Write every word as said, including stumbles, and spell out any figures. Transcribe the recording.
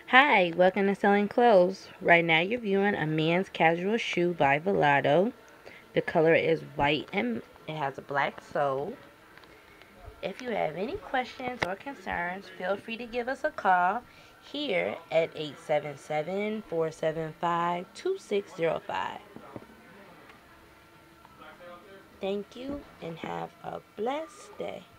Hi, welcome to Selling Clothes. Right now you're viewing a men's casual shoe by Vlado. The color is white and it has a black sole. If you have any questions or concerns, feel free to give us a call here at eight seven seven, four seven five, two six zero five. Thank you and have a blessed day.